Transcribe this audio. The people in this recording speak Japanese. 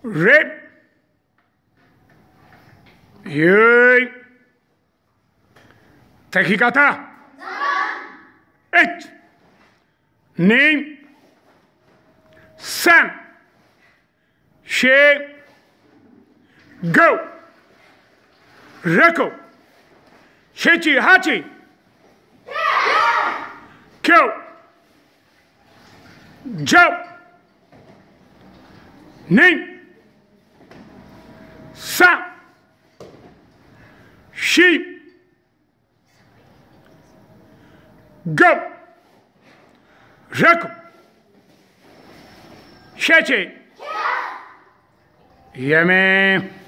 礼。ゆい。敵方。1、2、3、4、5、6、7、8、9、10、2、3、4、5、6、7、やめ。